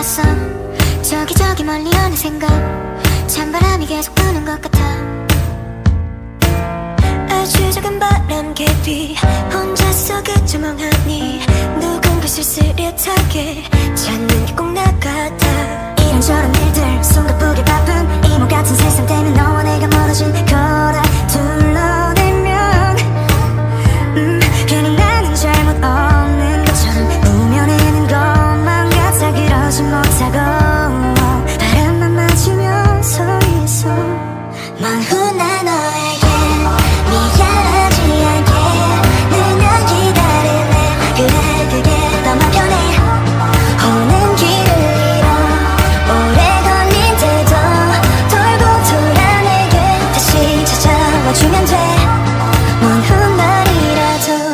있어. 저기 멀리 어느 생각, 찬바람이 계속 부는 것 같아. 아주 작은 바람 깊이 혼자서 그저 멍하니 누군가 쓸쓸하게 찾는 게 꼭 나 같아. 이런저런 일들 숨가쁘게 바쁜 이모 같은 세상 때문에 너와 내가 멀어진 거라 둘러대면 괜히 나는 잘못 없는 것처럼 우며내는 것만 같아. 그러지 못하고 바람만 맞으며 서 있어. 먼 훗날 너에게 미안하지 않게 늘 기다릴래. 그래 그게 너무 편해. 오는 길을 잃어 오래 걸린데도 돌고 돌아 내게 다시 찾아와주면 돼. 먼 훗날이라도.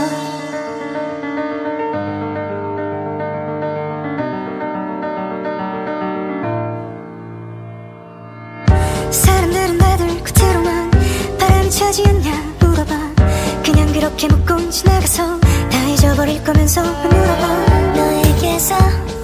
사람들은 다들 겉으로만 바람이 차지 않냐 물어봐. 그냥 그렇게 묻고 지나가서 다 잊어버릴 거면서 물어봐. 너에게서